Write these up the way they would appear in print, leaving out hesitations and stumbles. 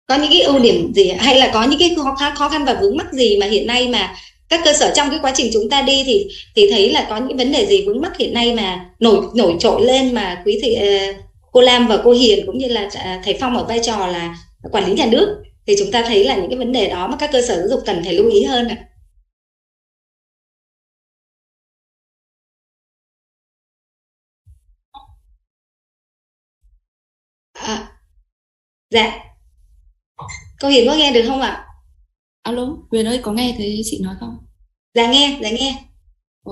Có những cái ưu điểm gì hay là có những cái khó khăn và vướng mắc gì mà hiện nay mà các cơ sở trong cái quá trình chúng ta đi thì thấy là có những vấn đề gì vướng mắc hiện nay mà nổi nổi trội lên mà quý thị cô Lam và cô Hiền cũng như là thầy Phong ở vai trò là quản lý nhà nước thì chúng ta thấy là những cái vấn đề đó mà các cơ sở giáo dục cần phải lưu ý hơn ạ? À, dạ, cô Hiền có nghe được không ạ? Alo, Huyền ơi có nghe thấy chị nói không? Dạ nghe, dạ nghe. Ờ,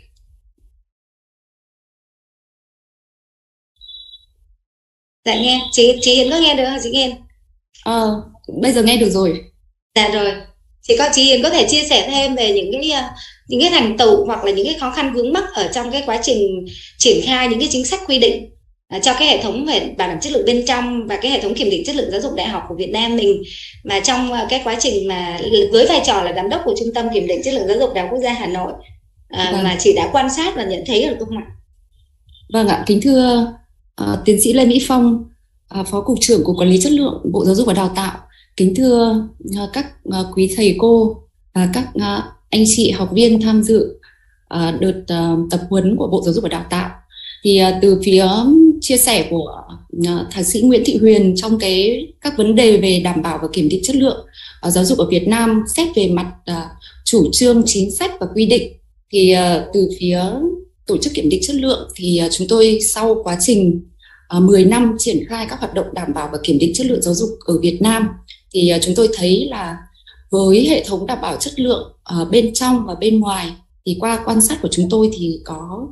Dạ nghe, chị Hiền có nghe được không chị Hiền? ờ, Bây giờ nghe được rồi. Dạ rồi. Chị chị Hiền có thể chia sẻ thêm về những cái thành tựu hoặc là những cái khó khăn vướng mắc ở trong cái quá trình triển khai những cái chính sách quy định cho cái hệ thống về bảo đảm chất lượng bên trong và cái hệ thống kiểm định chất lượng giáo dục đại học của Việt Nam mình, mà trong cái quá trình mà với vai trò là giám đốc của Trung tâm Kiểm định Chất lượng Giáo dục Đại học Quốc gia Hà Nội, Vâng, mà chị đã quan sát và nhận thấy được không ạ? vâng ạ, kính thưa tiến sĩ Lê Mỹ Phong, Phó Cục trưởng Cục Quản lý Chất lượng Bộ Giáo dục và Đào tạo. Kính thưa các quý thầy cô và các anh chị học viên tham dự đợt tập huấn của Bộ Giáo dục và Đào tạo. Thì từ phía chia sẻ của thạc sĩ Nguyễn Thị Huyền trong các vấn đề về đảm bảo và kiểm định chất lượng giáo dục ở Việt Nam, xét về mặt chủ trương, chính sách và quy định, thì từ phía tổ chức kiểm định chất lượng thì chúng tôi sau quá trình 10 năm triển khai các hoạt động đảm bảo và kiểm định chất lượng giáo dục ở Việt Nam, thì chúng tôi thấy là với hệ thống đảm bảo chất lượng bên trong và bên ngoài, thì qua quan sát của chúng tôi thì có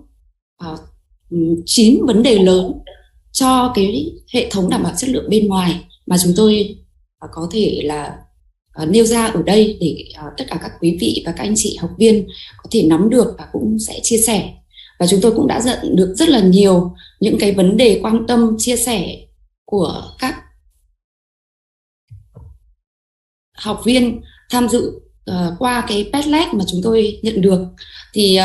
9 vấn đề lớn cho cái hệ thống đảm bảo chất lượng bên ngoài mà chúng tôi có thể là nêu ra ở đây để tất cả các quý vị và các anh chị học viên có thể nắm được và cũng sẽ chia sẻ. Và chúng tôi cũng đã nhận được rất là nhiều những cái vấn đề quan tâm chia sẻ của các học viên tham dự qua cái Padlet mà chúng tôi nhận được. Thì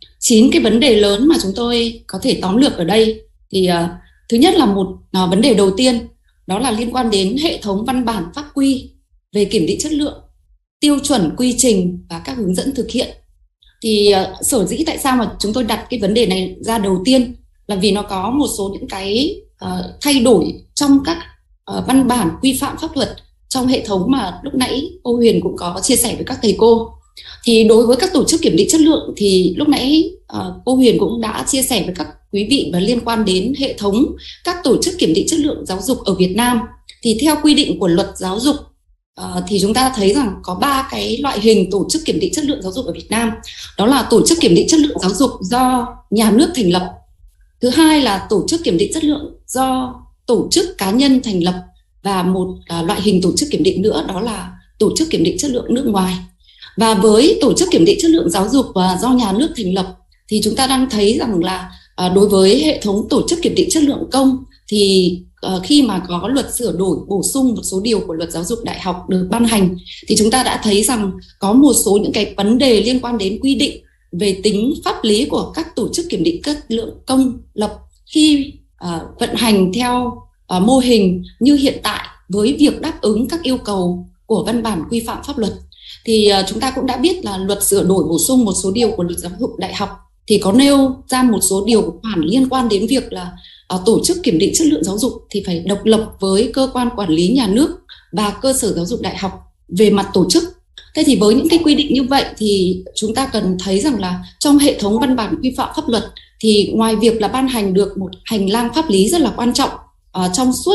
9 cái vấn đề lớn mà chúng tôi có thể tóm lược ở đây thì thứ nhất là một vấn đề đầu tiên, đó là liên quan đến hệ thống văn bản pháp quy về kiểm định chất lượng, tiêu chuẩn quy trình và các hướng dẫn thực hiện. Thì sở dĩ tại sao mà chúng tôi đặt cái vấn đề này ra đầu tiên là vì nó có một số những cái thay đổi trong các văn bản quy phạm pháp luật trong hệ thống mà lúc nãy cô Huyền cũng có chia sẻ với các thầy cô. Thì đối với các tổ chức kiểm định chất lượng thì lúc nãy cô Huyền cũng đã chia sẻ với các quý vị và liên quan đến hệ thống các tổ chức kiểm định chất lượng giáo dục ở Việt Nam. Thì theo quy định của luật giáo dục thì chúng ta thấy rằng có 3 cái loại hình tổ chức kiểm định chất lượng giáo dục ở Việt Nam. Đó là tổ chức kiểm định chất lượng giáo dục do nhà nước thành lập. Thứ hai là tổ chức kiểm định chất lượng do tổ chức cá nhân thành lập, và một loại hình tổ chức kiểm định nữa đó là tổ chức kiểm định chất lượng nước ngoài. Và với tổ chức kiểm định chất lượng giáo dục và do nhà nước thành lập thì chúng ta đang thấy rằng là đối với hệ thống tổ chức kiểm định chất lượng công thì khi mà có luật sửa đổi bổ sung một số điều của luật giáo dục đại học được ban hành, thì chúng ta đã thấy rằng có một số những cái vấn đề liên quan đến quy định về tính pháp lý của các tổ chức kiểm định chất lượng công lập khi vận hành theo mô hình như hiện tại, với việc đáp ứng các yêu cầu của văn bản quy phạm pháp luật. Thì chúng ta cũng đã biết là luật sửa đổi bổ sung một số điều của luật giáo dục đại học thì có nêu ra một số điều khoản liên quan đến việc là tổ chức kiểm định chất lượng giáo dục thì phải độc lập với cơ quan quản lý nhà nước và cơ sở giáo dục đại học về mặt tổ chức. Thế thì với những cái quy định như vậy thì chúng ta cần thấy rằng là trong hệ thống văn bản quy phạm pháp luật thì ngoài việc là ban hành được một hành lang pháp lý rất là quan trọng trong suốt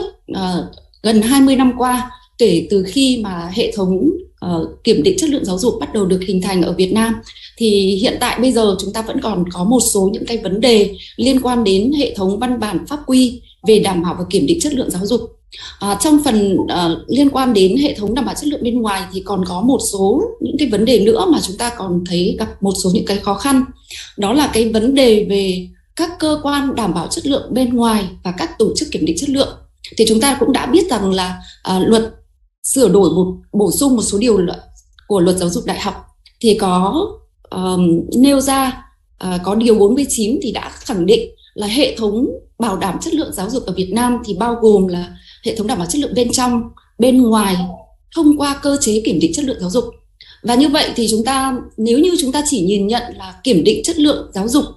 gần 20 năm qua, kể từ khi mà hệ thống kiểm định chất lượng giáo dục bắt đầu được hình thành ở Việt Nam, thì hiện tại bây giờ chúng ta vẫn còn có một số những cái vấn đề liên quan đến hệ thống văn bản pháp quy về đảm bảo và kiểm định chất lượng giáo dục. Trong phần liên quan đến hệ thống đảm bảo chất lượng bên ngoài thì còn có một số những cái vấn đề nữa mà chúng ta còn thấy gặp một số những cái khó khăn. Đó là cái vấn đề về các cơ quan đảm bảo chất lượng bên ngoài và các tổ chức kiểm định chất lượng. Thì chúng ta cũng đã biết rằng là luật sửa đổi bổ sung một số điều của luật giáo dục đại học thì có nêu ra có điều 49 thì đã khẳng định là hệ thống bảo đảm chất lượng giáo dục ở Việt Nam thì bao gồm là hệ thống đảm bảo chất lượng bên trong bên ngoài thông qua cơ chế kiểm định chất lượng giáo dục. Và như vậy thì nếu như chúng ta chỉ nhìn nhận là kiểm định chất lượng giáo dục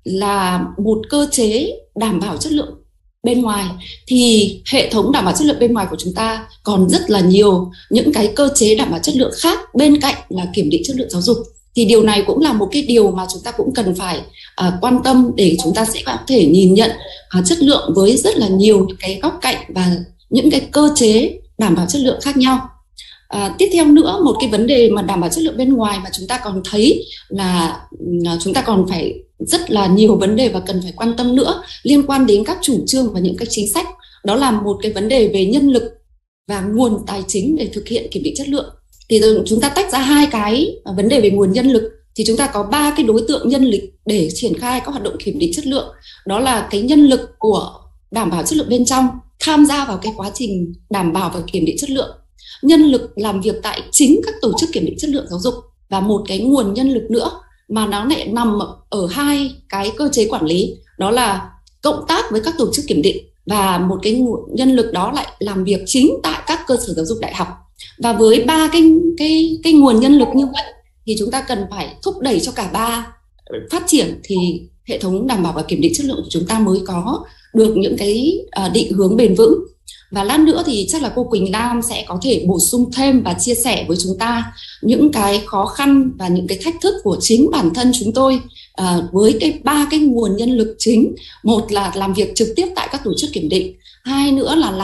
là một cơ chế đảm bảo chất lượng bên ngoài, thì hệ thống đảm bảo chất lượng bên ngoài của chúng ta còn rất là nhiều những cái cơ chế đảm bảo chất lượng khác bên cạnh là kiểm định chất lượng giáo dục. Thì điều này cũng là một cái điều mà chúng ta cũng cần phải quan tâm, để chúng ta sẽ có thể nhìn nhận chất lượng với rất là nhiều những cái góc cạnh và những cái cơ chế đảm bảo chất lượng khác nhau. Tiếp theo nữa, một cái vấn đề mà đảm bảo chất lượng bên ngoài mà chúng ta còn thấy là chúng ta còn phải rất là nhiều vấn đề và cần phải quan tâm nữa, liên quan đến các chủ trương và những cái chính sách. Đó là một cái vấn đề về nhân lực và nguồn tài chính để thực hiện kiểm định chất lượng. Thì chúng ta tách ra hai cái vấn đề về nguồn nhân lực, thì chúng ta có 3 cái đối tượng nhân lực để triển khai các hoạt động kiểm định chất lượng. Đó là cái nhân lực của đảm bảo chất lượng bên trong tham gia vào cái quá trình đảm bảo và kiểm định chất lượng, nhân lực làm việc tại chính các tổ chức kiểm định chất lượng giáo dục, và một cái nguồn nhân lực nữa mà nó lại nằm ở hai cái cơ chế quản lý, đó là cộng tác với các tổ chức kiểm định, và một cái nguồn nhân lực đó lại làm việc chính tại các cơ sở giáo dục đại học. Và với 3 cái nguồn nhân lực như vậy thì chúng ta cần phải thúc đẩy cho cả 3 phát triển, thì hệ thống đảm bảo và kiểm định chất lượng của chúng ta mới có được những cái định hướng bền vững. Và lát nữa thì chắc là cô Quỳnh Lam sẽ có thể bổ sung thêm và chia sẻ với chúng ta những cái khó khăn và những cái thách thức của chính bản thân chúng tôi với 3 cái nguồn nhân lực chính. Một là làm việc trực tiếp tại các tổ chức kiểm định, hai nữa là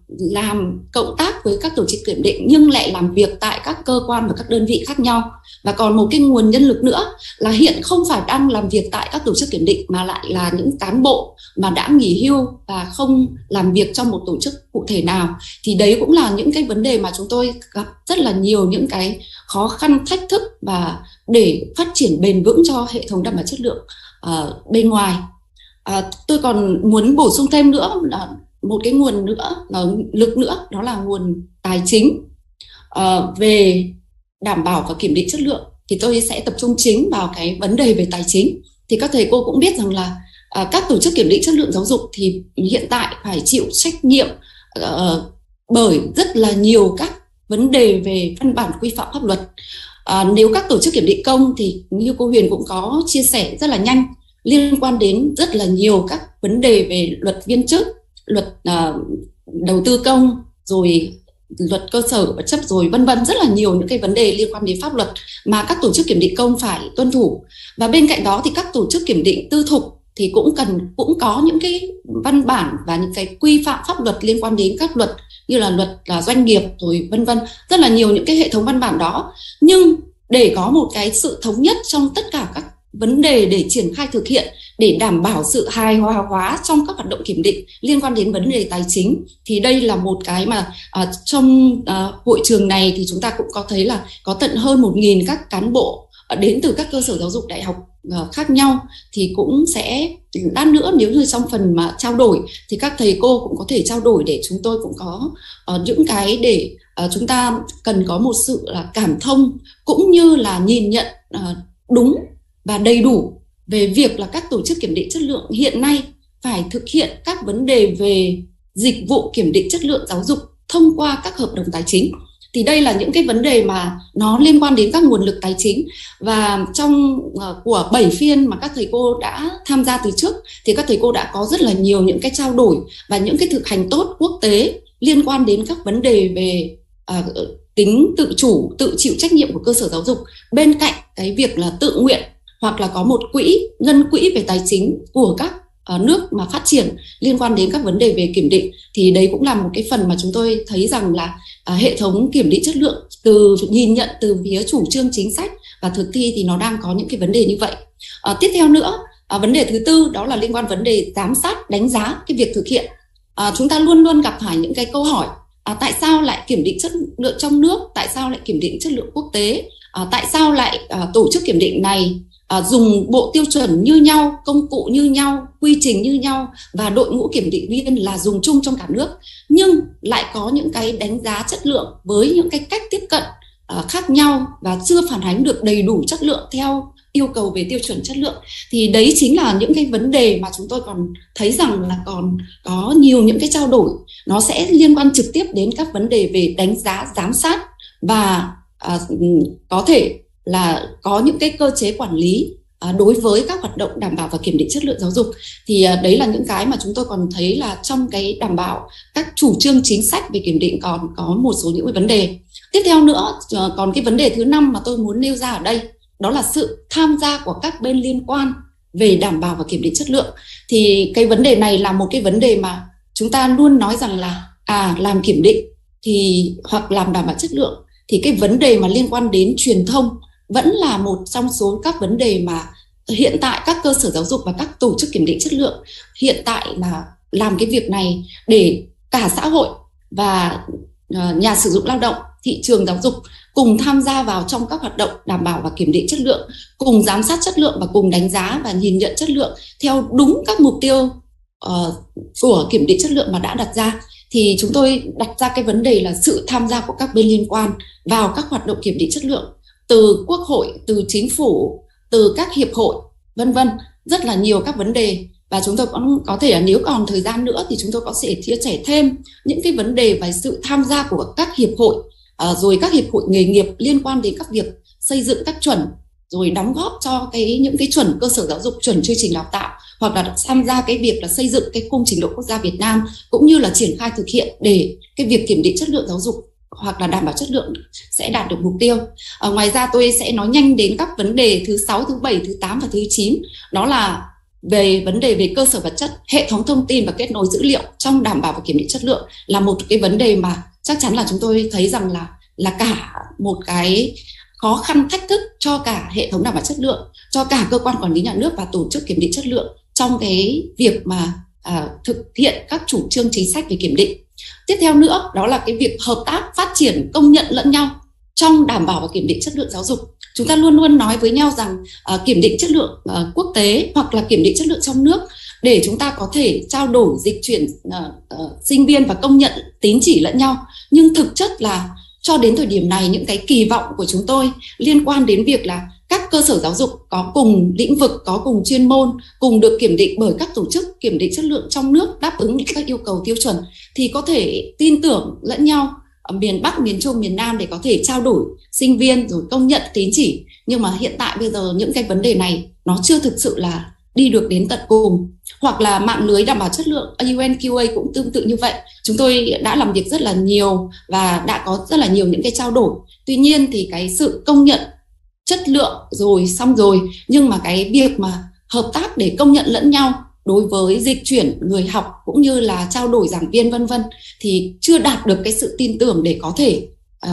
làm cộng tác với các tổ chức kiểm định nhưng lại làm việc tại các cơ quan và các đơn vị khác nhau. Và còn một cái nguồn nhân lực nữa là hiện không phải đang làm việc tại các tổ chức kiểm định, mà lại là những cán bộ mà đã nghỉ hưu và không làm việc trong một tổ chức cụ thể nào. Thì đấy cũng là những cái vấn đề mà chúng tôi gặp rất là nhiều những cái khó khăn, thách thức và để phát triển bền vững cho hệ thống đảm bảo chất lượng bên ngoài. Tôi còn muốn bổ sung thêm nữa là một cái nguồn lực nữa, đó là nguồn tài chính. Về đảm bảo và kiểm định chất lượng thì tôi sẽ tập trung chính vào cái vấn đề về tài chính. Thì các thầy cô cũng biết rằng là các tổ chức kiểm định chất lượng giáo dục thì hiện tại phải chịu trách nhiệm bởi rất là nhiều các vấn đề về văn bản quy phạm pháp luật. Nếu các tổ chức kiểm định công thì như cô Huyền cũng có chia sẻ rất là nhanh, liên quan đến rất là nhiều các vấn đề về luật viên chức, luật đầu tư công, rồi luật cơ sở vật chất, rồi vân vân, rất là nhiều những cái vấn đề liên quan đến pháp luật mà các tổ chức kiểm định công phải tuân thủ. Và bên cạnh đó thì các tổ chức kiểm định tư thục thì cũng có những cái văn bản và những cái quy phạm pháp luật liên quan đến các luật như là luật doanh nghiệp, rồi vân vân, rất là nhiều những cái hệ thống văn bản đó. Nhưng để có một cái sự thống nhất trong tất cả các vấn đề để triển khai thực hiện, để đảm bảo sự hài hòa hóa trong các hoạt động kiểm định liên quan đến vấn đề tài chính, thì đây là một cái mà trong hội trường này thì chúng ta cũng có thấy là có tận hơn 1.000 các cán bộ đến từ các cơ sở giáo dục đại học khác nhau. Thì cũng sẽ lát nữa nếu như trong phần mà trao đổi thì các thầy cô cũng có thể trao đổi, để chúng tôi cũng có những cái để chúng ta cần có một sự là cảm thông cũng như là nhìn nhận đúng và đầy đủ về việc là các tổ chức kiểm định chất lượng hiện nay phải thực hiện các vấn đề về dịch vụ kiểm định chất lượng giáo dục thông qua các hợp đồng tài chính. Thì đây là những cái vấn đề mà nó liên quan đến các nguồn lực tài chính. Và trong của 7 phiên mà các thầy cô đã tham gia từ trước thì các thầy cô đã có rất là nhiều những cái trao đổi và những cái thực hành tốt quốc tế liên quan đến các vấn đề về tính tự chủ, tự chịu trách nhiệm của cơ sở giáo dục, bên cạnh cái việc là tự nguyện hoặc là có một ngân quỹ về tài chính của các nước mà phát triển liên quan đến các vấn đề về kiểm định. Thì đấy cũng là một cái phần mà chúng tôi thấy rằng là hệ thống kiểm định chất lượng nhìn nhận từ phía chủ trương chính sách và thực thi thì nó đang có những cái vấn đề như vậy. Tiếp theo nữa, vấn đề thứ tư đó là liên quan vấn đề giám sát, đánh giá cái việc thực hiện. Chúng ta luôn luôn gặp phải những cái câu hỏi tại sao lại kiểm định chất lượng trong nước, tại sao lại kiểm định chất lượng quốc tế, tại sao lại tổ chức kiểm định này dùng bộ tiêu chuẩn như nhau, công cụ như nhau, quy trình như nhau và đội ngũ kiểm định viên là dùng chung trong cả nước, nhưng lại có những cái đánh giá chất lượng với những cái cách tiếp cận khác nhau và chưa phản ánh được đầy đủ chất lượng theo yêu cầu về tiêu chuẩn chất lượng. Thì đấy chính là những cái vấn đề mà chúng tôi còn thấy rằng là còn có nhiều những cái trao đổi, nó sẽ liên quan trực tiếp đến các vấn đề về đánh giá, giám sát và có thể là có những cái cơ chế quản lý đối với các hoạt động đảm bảo và kiểm định chất lượng giáo dục. Thì đấy là những cái mà chúng tôi còn thấy là trong cái đảm bảo các chủ trương chính sách về kiểm định còn có một số những cái vấn đề. Tiếp theo nữa, còn cái vấn đề thứ 5 mà tôi muốn nêu ra ở đây, đó là sự tham gia của các bên liên quan về đảm bảo và kiểm định chất lượng. Thì cái vấn đề này là một cái vấn đề mà chúng ta luôn nói rằng là làm kiểm định thì hoặc làm đảm bảo chất lượng thì cái vấn đề mà liên quan đến truyền thông vẫn là một trong số các vấn đề mà hiện tại các cơ sở giáo dục và các tổ chức kiểm định chất lượng hiện tại là làm cái việc này để cả xã hội và nhà sử dụng lao động, thị trường giáo dục cùng tham gia vào trong các hoạt động đảm bảo và kiểm định chất lượng, cùng giám sát chất lượng và cùng đánh giá và nhìn nhận chất lượng theo đúng các mục tiêu của kiểm định chất lượng mà đã đặt ra. Thì chúng tôi đặt ra cái vấn đề là sự tham gia của các bên liên quan vào các hoạt động kiểm định chất lượng, từ Quốc hội, từ Chính phủ, từ các hiệp hội, vân vân, rất là nhiều các vấn đề. Và chúng tôi cũng có thể là nếu còn thời gian nữa thì chúng tôi có thể chia sẻ thêm những cái vấn đề về sự tham gia của các hiệp hội, rồi các hiệp hội nghề nghiệp liên quan đến các việc xây dựng các chuẩn, rồi đóng góp cho những cái chuẩn cơ sở giáo dục, chuẩn chương trình đào tạo, hoặc là tham gia cái việc là xây dựng cái khung trình độ quốc gia Việt Nam, cũng như là triển khai thực hiện để cái việc kiểm định chất lượng giáo dục hoặc là đảm bảo chất lượng sẽ đạt được mục tiêu. Ngoài ra tôi sẽ nói nhanh đến các vấn đề thứ 6, thứ 7, thứ 8 và thứ 9, đó là về vấn đề về cơ sở vật chất, hệ thống thông tin và kết nối dữ liệu trong đảm bảo và kiểm định chất lượng, là một cái vấn đề mà chắc chắn là chúng tôi thấy rằng là cả một cái khó khăn, thách thức cho cả hệ thống đảm bảo chất lượng, cho cả cơ quan quản lý nhà nước và tổ chức kiểm định chất lượng trong cái việc mà thực hiện các chủ trương chính sách về kiểm định. Tiếp theo nữa, đó là cái việc hợp tác, phát triển, công nhận lẫn nhau trong đảm bảo và kiểm định chất lượng giáo dục. Chúng ta luôn luôn nói với nhau rằng kiểm định chất lượng quốc tế hoặc là kiểm định chất lượng trong nước để chúng ta có thể trao đổi, dịch chuyển sinh viên và công nhận tín chỉ lẫn nhau. Nhưng thực chất là cho đến thời điểm này, những cái kỳ vọng của chúng tôi liên quan đến việc là các cơ sở giáo dục có cùng lĩnh vực, có cùng chuyên môn, cùng được kiểm định bởi các tổ chức kiểm định chất lượng trong nước đáp ứng những các yêu cầu tiêu chuẩn, thì có thể tin tưởng lẫn nhau ở miền Bắc, miền Trung, miền Nam để có thể trao đổi sinh viên rồi công nhận tín chỉ. Nhưng mà hiện tại bây giờ những cái vấn đề này nó chưa thực sự là đi được đến tận cùng. Hoặc là mạng lưới đảm bảo chất lượng UNQA cũng tương tự như vậy. Chúng tôi đã làm việc rất là nhiều và đã có rất là nhiều những cái trao đổi. Tuy nhiên thì cái sự công nhận chất lượng rồi xong rồi, nhưng mà cái việc mà hợp tác để công nhận lẫn nhau đối với dịch chuyển người học cũng như là trao đổi giảng viên vân vân thì chưa đạt được cái sự tin tưởng để có thể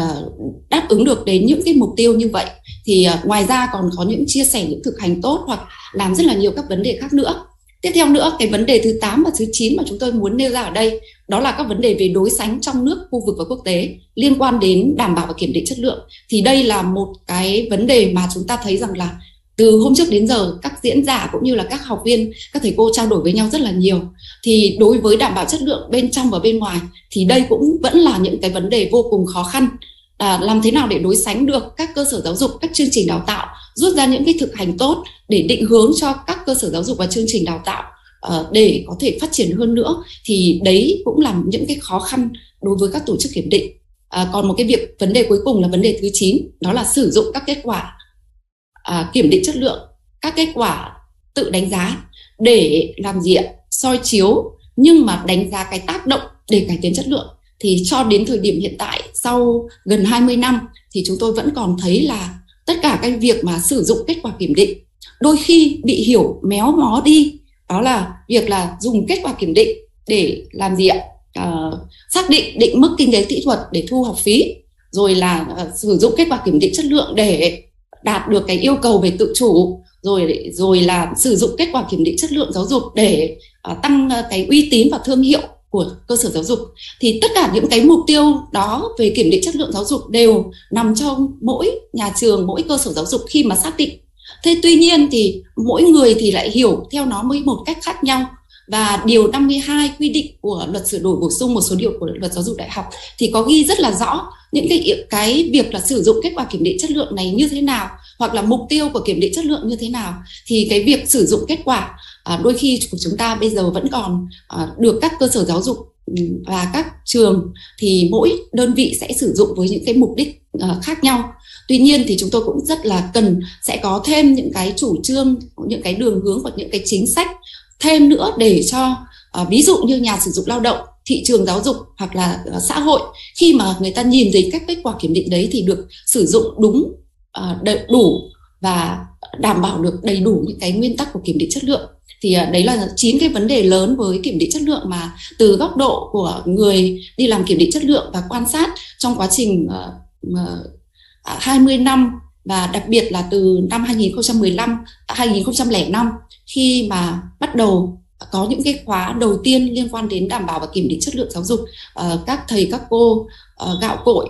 đáp ứng được đến những cái mục tiêu như vậy. Thì ngoài ra còn có những chia sẻ, những thực hành tốt hoặc làm rất là nhiều các vấn đề khác nữa. Tiếp theo nữa, cái vấn đề thứ 8 và thứ 9 mà chúng tôi muốn nêu ra ở đây, đó là các vấn đề về đối sánh trong nước, khu vực và quốc tế liên quan đến đảm bảo và kiểm định chất lượng. Thì đây là một cái vấn đề mà chúng ta thấy rằng là từ hôm trước đến giờ các diễn giả cũng như là các học viên, các thầy cô trao đổi với nhau rất là nhiều. Thì đối với đảm bảo chất lượng bên trong và bên ngoài thì đây cũng vẫn là những cái vấn đề vô cùng khó khăn. Làm thế nào để đối sánh được các cơ sở giáo dục, các chương trình đào tạo, rút ra những cái thực hành tốt để định hướng cho các cơ sở giáo dục và chương trình đào tạo để có thể phát triển hơn nữa, thì đấy cũng là những cái khó khăn đối với các tổ chức kiểm định. Còn một cái vấn đề cuối cùng là vấn đề thứ 9, đó là sử dụng các kết quả kiểm định chất lượng, các kết quả tự đánh giá để làm gì ạ? Soi chiếu nhưng mà đánh giá cái tác động để cải tiến chất lượng. Thì cho đến thời điểm hiện tại, sau gần 20 năm thì chúng tôi vẫn còn thấy là tất cả cái việc mà sử dụng kết quả kiểm định đôi khi bị hiểu méo mó đi. Đó là việc là dùng kết quả kiểm định để làm gì ạ? Xác định mức kinh tế kỹ thuật để thu học phí, rồi là sử dụng kết quả kiểm định chất lượng để đạt được cái yêu cầu về tự chủ, rồi là sử dụng kết quả kiểm định chất lượng giáo dục để tăng cái uy tín và thương hiệu của cơ sở giáo dục. Thì tất cả những cái mục tiêu đó về kiểm định chất lượng giáo dục đều nằm trong mỗi nhà trường, mỗi cơ sở giáo dục khi mà xác định. Thế tuy nhiên thì mỗi người thì lại hiểu theo nó một cách khác nhau. Và điều 52 quy định của luật sửa đổi bổ sung một số điều của luật giáo dục đại học thì có ghi rất là rõ những cái việc là sử dụng kết quả kiểm định chất lượng này như thế nào, hoặc là mục tiêu của kiểm định chất lượng như thế nào, thì cái việc sử dụng kết quả đôi khi của chúng ta bây giờ vẫn còn được các cơ sở giáo dục và các trường thì mỗi đơn vị sẽ sử dụng với những cái mục đích khác nhau. Tuy nhiên thì chúng tôi cũng rất là cần sẽ có thêm những cái chủ trương, những cái đường hướng và những cái chính sách thêm nữa để cho ví dụ như nhà sử dụng lao động, thị trường giáo dục hoặc là xã hội, khi mà người ta nhìn thấy các kết quả kiểm định đấy thì được sử dụng đúng, đủ và đảm bảo được đầy đủ những cái nguyên tắc của kiểm định chất lượng. Thì đấy là 9 cái vấn đề lớn với kiểm định chất lượng mà từ góc độ của người đi làm kiểm định chất lượng và quan sát trong quá trình 20 năm, và đặc biệt là từ năm 2005 khi mà bắt đầu có những cái khóa đầu tiên liên quan đến đảm bảo và kiểm định chất lượng giáo dục, các thầy các cô gạo cội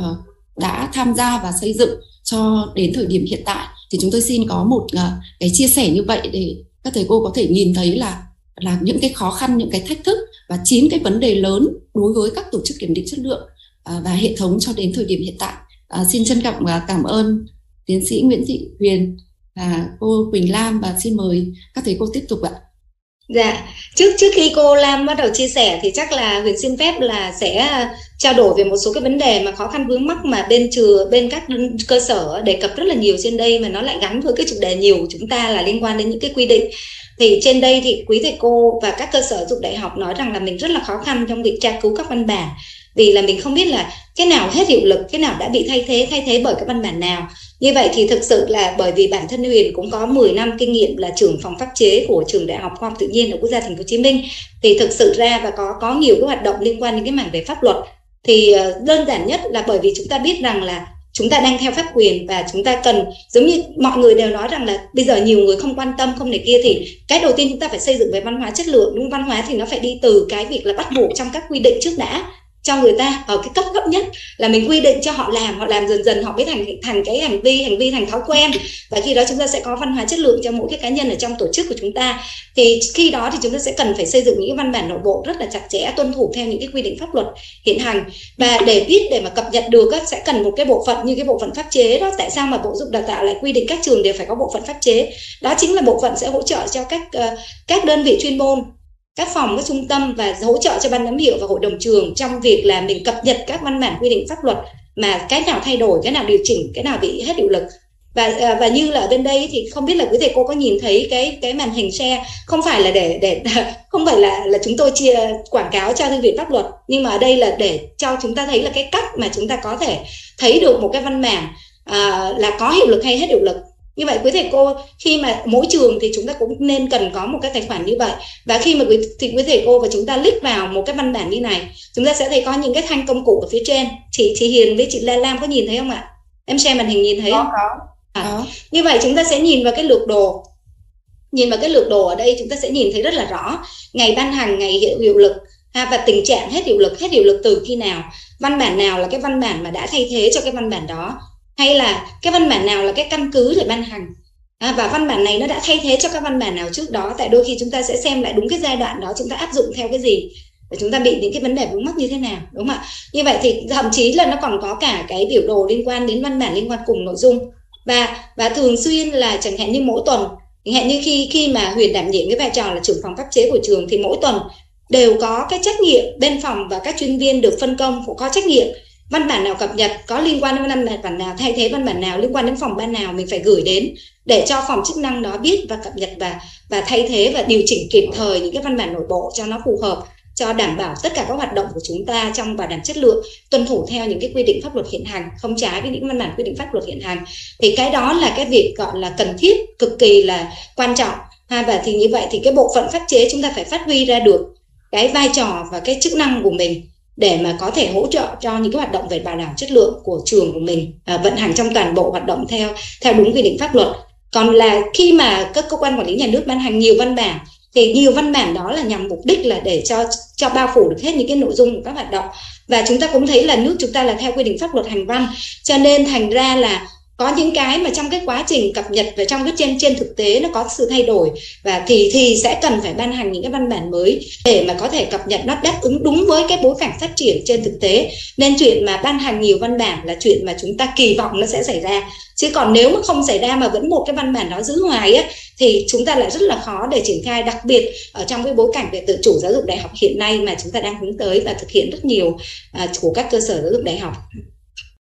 đã tham gia và xây dựng cho đến thời điểm hiện tại. Thì chúng tôi xin có một cái chia sẻ như vậy để các thầy cô có thể nhìn thấy là những cái khó khăn, những cái thách thức và 9 cái vấn đề lớn đối với các tổ chức kiểm định chất lượng và hệ thống cho đến thời điểm hiện tại. Xin trân trọng cảm ơn tiến sĩ Nguyễn Thị Huyền và cô Quỳnh Lam, và xin mời các thầy cô tiếp tục ạ. Dạ, trước khi cô Lam bắt đầu chia sẻ thì chắc là Huyền xin phép là sẽ trao đổi về một số cái vấn đề mà khó khăn vướng mắc mà bên các cơ sở đề cập rất là nhiều trên đây, mà nó lại gắn với cái chủ đề nhiều của chúng ta là liên quan đến những cái quy định. Thì trên đây thì quý thầy cô và các cơ sở giáo dục đại học nói rằng là mình rất là khó khăn trong việc tra cứu các văn bản, vì là mình không biết là cái nào hết hiệu lực, cái nào đã bị thay thế bởi cái văn bản nào. Như vậy thì thực sự là bởi vì bản thân Huyền cũng có 10 năm kinh nghiệm là trưởng phòng pháp chế của trường Đại học Khoa học Tự nhiên ở Quốc gia Thành phố Hồ Chí Minh, thì thực sự ra và có nhiều cái hoạt động liên quan đến cái mảng về pháp luật. Thì đơn giản nhất là bởi vì chúng ta biết rằng là chúng ta đang theo pháp quyền, và chúng ta cần, giống như mọi người đều nói rằng là bây giờ nhiều người không quan tâm, không này kia, thì cái đầu tiên chúng ta phải xây dựng về văn hóa chất lượng, đúng không? Văn hóa thì nó phải đi từ cái việc là bắt buộc trong các quy định trước đã, cho người ta ở cái cấp thấp nhất là mình quy định cho họ làm dần dần họ mới thành cái hành vi thành thói quen, và khi đó chúng ta sẽ có văn hóa chất lượng cho mỗi cái cá nhân ở trong tổ chức của chúng ta. Thì khi đó thì chúng ta sẽ cần phải xây dựng những cái văn bản nội bộ rất là chặt chẽ, tuân thủ theo những cái quy định pháp luật hiện hành. Và để mà cập nhật được sẽ cần một cái bộ phận như cái bộ phận pháp chế đó. Tại sao mà Bộ Giáo dục Đào tạo lại quy định các trường đều phải có bộ phận pháp chế? Đó chính là bộ phận sẽ hỗ trợ cho các đơn vị chuyên môn, các phòng, các trung tâm, và hỗ trợ cho ban giám hiệu và hội đồng trường trong việc là mình cập nhật các văn bản quy định pháp luật, mà cái nào thay đổi, cái nào điều chỉnh, cái nào bị hết hiệu lực. Và như là ở bên đây thì không biết là quý thầy cô có nhìn thấy cái màn hình share, không phải là để không phải là chúng tôi chia quảng cáo cho thư viện pháp luật, nhưng mà ở đây là để cho chúng ta thấy là cái cách mà chúng ta có thể thấy được một cái văn bản là có hiệu lực hay hết hiệu lực. Như vậy quý thầy cô, khi mà mỗi trường thì chúng ta cũng nên cần có một cái tài khoản như vậy. Và khi mà quý thầy cô và chúng ta click vào một cái văn bản như này, chúng ta sẽ thấy có những cái thanh công cụ ở phía trên. Chị Hiền với chị Lam có nhìn thấy không ạ? Em share màn hình nhìn thấy không? Có. Như vậy chúng ta sẽ nhìn vào cái lược đồ. Nhìn vào cái lược đồ ở đây chúng ta sẽ nhìn thấy rất là rõ ngày ban hành, ngày hiệu lực, và tình trạng hết hiệu lực từ khi nào, văn bản nào là cái văn bản mà đã thay thế cho cái văn bản đó, hay là cái văn bản nào là cái căn cứ để ban hành, và văn bản này nó đã thay thế cho các văn bản nào trước đó. Tại đôi khi chúng ta sẽ xem lại đúng cái giai đoạn đó chúng ta áp dụng theo cái gì, và chúng ta bị những cái vấn đề vướng mắc như thế nào, đúng không ạ? Như vậy thì thậm chí là nó còn có cả cái biểu đồ liên quan đến văn bản liên quan cùng nội dung. Và thường xuyên là chẳng hạn như mỗi tuần, chẳng hạn như khi mà Huyền đảm nhiệm cái vai trò là trưởng phòng pháp chế của trường, thì mỗi tuần đều có cái trách nhiệm, bên phòng và các chuyên viên được phân công cũng có trách nhiệm. Văn bản nào cập nhật, có liên quan đến văn bản nào, thay thế văn bản nào, liên quan đến phòng ban nào, mình phải gửi đến để cho phòng chức năng đó biết và cập nhật và thay thế và điều chỉnh kịp thời những cái văn bản nội bộ cho nó phù hợp, cho đảm bảo tất cả các hoạt động của chúng ta trong bảo đảm chất lượng, tuân thủ theo những cái quy định pháp luật hiện hành, không trái với những văn bản quy định pháp luật hiện hành. Thì cái đó là cái việc gọi là cần thiết, cực kỳ là quan trọng. Và thì như vậy thì cái bộ phận pháp chế chúng ta phải phát huy ra được cái vai trò và cái chức năng của mình để mà có thể hỗ trợ cho những cái hoạt động về bảo đảm chất lượng của trường của mình vận hành trong toàn bộ hoạt động theo đúng quy định pháp luật. Còn là khi mà các cơ quan quản lý nhà nước ban hành nhiều văn bản, thì nhiều văn bản đó là nhằm mục đích là để cho bao phủ được hết những cái nội dung của các hoạt động. Và chúng ta cũng thấy là nước chúng ta là theo quy định pháp luật hành văn, cho nên thành ra là có những cái mà trong cái quá trình cập nhật và trong cái trên thực tế nó có sự thay đổi, và thì sẽ cần phải ban hành những cái văn bản mới để mà có thể cập nhật nó đáp ứng đúng với cái bối cảnh phát triển trên thực tế. Nên chuyện mà ban hành nhiều văn bản là chuyện mà chúng ta kỳ vọng nó sẽ xảy ra, chứ còn nếu mà không xảy ra mà vẫn một cái văn bản đó giữ hoài á, thì chúng ta lại rất là khó để triển khai, đặc biệt ở trong cái bối cảnh về tự chủ giáo dục đại học hiện nay mà chúng ta đang hướng tới và thực hiện rất nhiều của các cơ sở giáo dục đại học.